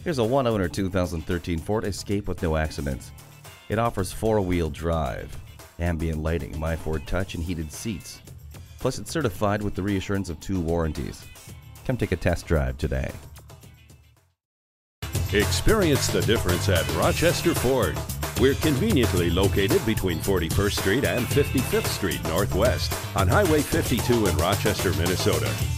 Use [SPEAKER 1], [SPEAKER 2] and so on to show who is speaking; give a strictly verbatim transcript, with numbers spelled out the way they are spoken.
[SPEAKER 1] Here's a one-owner two thousand thirteen Ford Escape with no accidents. It offers four-wheel drive, ambient lighting, My Ford Touch, and heated seats. Plus, it's certified with the reassurance of two warranties. Come take a test drive today.
[SPEAKER 2] Experience the difference at Rochester Ford. We're conveniently located between forty-first Street and fifty-fifth Street Northwest on Highway fifty-two in Rochester, Minnesota.